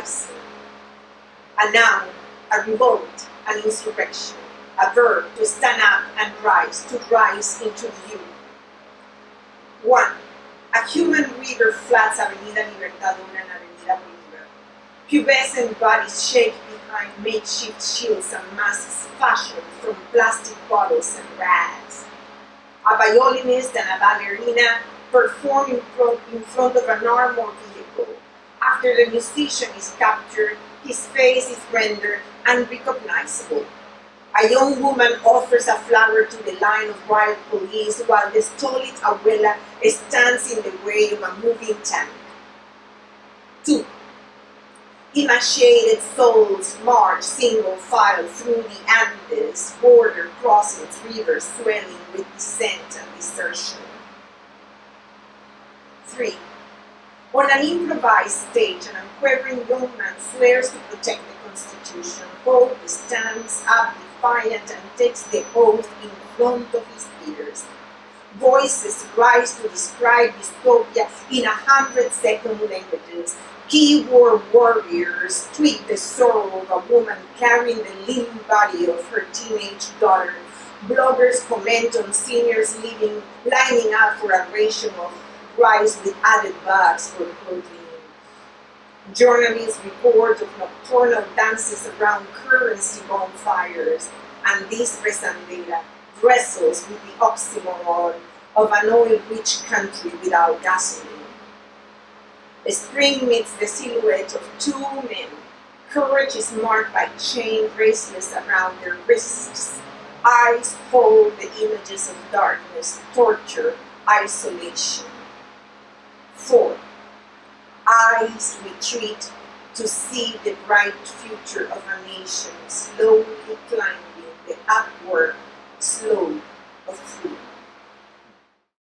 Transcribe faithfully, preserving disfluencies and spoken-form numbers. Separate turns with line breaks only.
uprising. A noun, a revolt, an insurrection. A verb, to stand up and rise, to rise into view. One, a human river floods Avenida Libertadora and Avenida Bolívar. Pubescent bodies shake behind makeshift shields and masks fashioned from plastic bottles and rags. A violinist and a ballerina perform in front, in front of an armored vehicle. After the musician is captured, his face is rendered unrecognizable. A young woman offers a flower to the line of riot police while the stolid abuela stands in the way of a moving tank. Two, emaciated souls march single file through the Andes, border crossings, rivers swelling with dissent and desertion. Three, on an improvised stage, an unquavering young man swears to protect the Constitution. Hope stands up defiant and takes the oath in front of his peers. Voices rise to describe dystopia in a hundred second languages. Keyboard warriors tweet the sorrow of a woman carrying the limp body of her teenage daughter. Bloggers comment on seniors living, lining up for a ration of rice with added bags for protein. Journalists report of nocturnal dances around currency bonfires, and this presandera wrestles with the oxymoron of an oil-rich country without gasoline. Spring meets the silhouette of two men. Courage is marked by chain bracelets around their wrists. Eyes hold the images of darkness, torture, isolation. Four, eyes retreat to see the bright future of a nation slowly climbing the upward slope